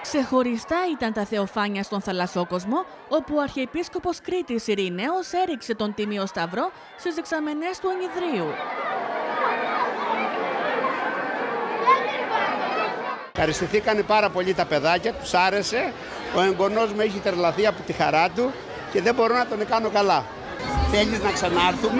Ξεχωριστά ήταν τα θεοφάνεια στον θαλασσόκοσμο, όπου ο Αρχιεπίσκοπος Κρήτης Ειρηναίος έριξε τον Τίμιο Σταυρό στις δεξαμενές του Ενιδρίου. Ευχαριστηθήκανε πάρα πολύ τα παιδάκια, τους άρεσε. Ο εγγονός μου έχει τρελαθεί από τη χαρά του και δεν μπορώ να τον κάνω καλά. Θέλεις να ξανάρθουμε?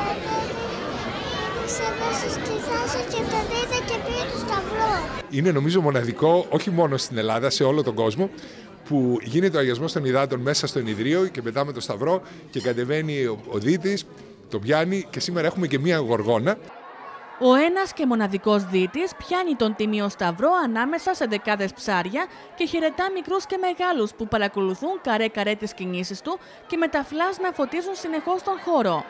Ξέβασε στη θάλασσα και το είδε και πήρε το σταυρό. Είναι νομίζω μοναδικό, όχι μόνο στην Ελλάδα, σε όλο τον κόσμο, που γίνεται ο αγιασμός των υδάτων μέσα στο Ενιδρίο και μετά με το σταυρό και κατεβαίνει ο δίτης, το πιάνει και σήμερα έχουμε και μία γοργόνα. Ο ένας και μοναδικός δίτης πιάνει τον Τίμιο Σταυρό ανάμεσα σε δεκάδες ψάρια και χαιρετά μικρούς και μεγάλους που παρακολουθούν καρέ-καρέ τις κινήσεις του και με τα φλάς να φωτίζουν συνεχώς τον χώρο.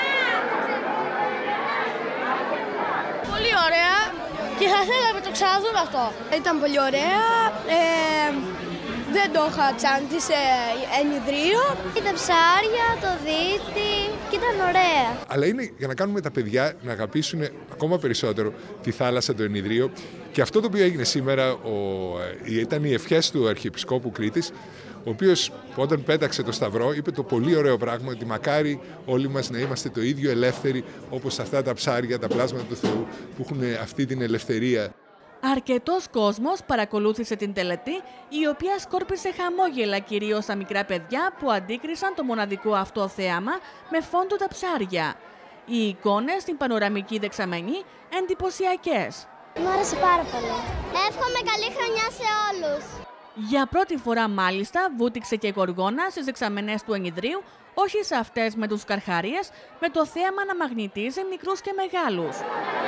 Πολύ ωραία και θα θέλαμε να το ξαναδούμε αυτό. Ήταν πολύ ωραία. Δεν το είχα τσάντη σε Ενιδρίο. Είδα ψάρια, το δίτη και ήταν ωραία. Αλλά είναι για να κάνουμε τα παιδιά να αγαπήσουν ακόμα περισσότερο τη θάλασσα, το Ενιδρίο. Και αυτό το οποίο έγινε σήμερα ήταν οι ευχές του Αρχιεπισκόπου Κρήτης, ο οποίος όταν πέταξε το σταυρό είπε το πολύ ωραίο πράγμα ότι μακάρι όλοι μας να είμαστε το ίδιο ελεύθεροι όπως αυτά τα ψάρια, τα πλάσματα του Θεού που έχουν αυτή την ελευθερία. Αρκετός κόσμος παρακολούθησε την τελετή, η οποία σκόρπισε χαμόγελα κυρίως στα μικρά παιδιά που αντίκρισαν το μοναδικό αυτό θέαμα με φόντο τα ψάρια. Οι εικόνες στην πανοραμική δεξαμενή εντυπωσιακές. Μου άρεσε πάρα πολύ. Εύχομαι καλή χρονιά σε όλους. Για πρώτη φορά μάλιστα βούτυξε και γοργόνα στις δεξαμενές του Ενιδρίου, όχι σε αυτές με τους καρχαρίες, με το θέαμα να μαγνητίζει μικρούς και μεγάλους.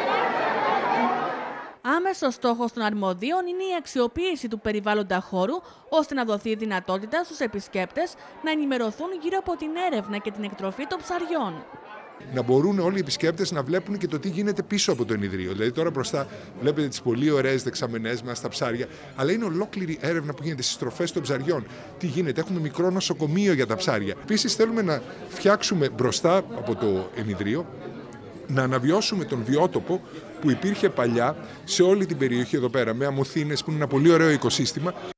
Άμεσος στόχος των αρμοδίων είναι η αξιοποίηση του περιβάλλοντα χώρου, ώστε να δοθεί δυνατότητα στους επισκέπτες να ενημερωθούν γύρω από την έρευνα και την εκτροφή των ψαριών. Να μπορούν όλοι οι επισκέπτες να βλέπουν και το τι γίνεται πίσω από το Ενιδρίο. Δηλαδή, τώρα μπροστά βλέπετε τις πολύ ωραίες δεξαμενές μας, τα ψάρια, αλλά είναι ολόκληρη έρευνα που γίνεται στις τροφές των ψαριών. Τι γίνεται, έχουμε μικρό νοσοκομείο για τα ψάρια. Επίσης, θέλουμε να φτιάξουμε μπροστά από το Ενιδρίο, να αναβιώσουμε τον βιότοπο που υπήρχε παλιά σε όλη την περιοχή εδώ πέρα, με αμμοθήνες που είναι ένα πολύ ωραίο οικοσύστημα.